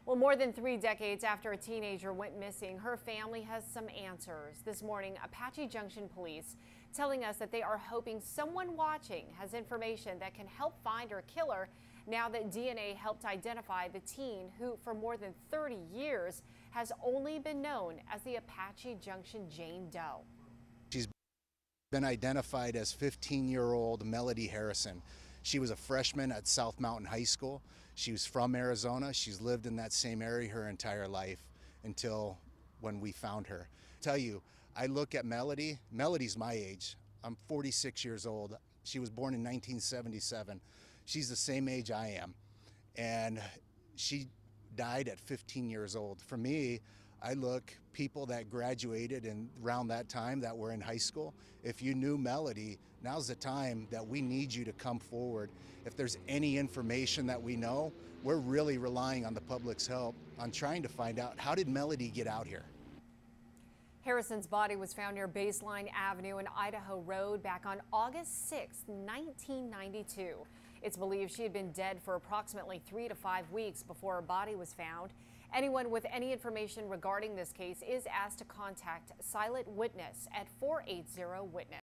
Well, more than 3 decades after a teenager went missing, her family has some answers. This morning, Apache Junction police telling us that they are hoping someone watching has information that can help find her killer now that DNA helped identify the teen who, for more than 30 years, has only been known as the Apache Junction Jane Doe. She's been identified as 15-year-old Melody Harrison. She was a freshman at South Mountain High School. She was from Arizona. She's lived in that same area her entire life until when we found her. Tell you, I look at Melody. Melody's my age. I'm 46 years old. She was born in 1977. She's the same age I am. And she died at 15 years old. For me, I look people that graduated and around that time that were in high school. If you knew Melody, now's the time that we need you to come forward. If there's any information that we know, we're really relying on the public's help on trying to find out, how did Melody get out here? Harrison's body was found near Baseline Avenue and Idaho Road back on August 6, 1992. It's believed she had been dead for approximately 3 to 5 weeks before her body was found. Anyone with any information regarding this case is asked to contact Silent Witness at 480-WITNESS.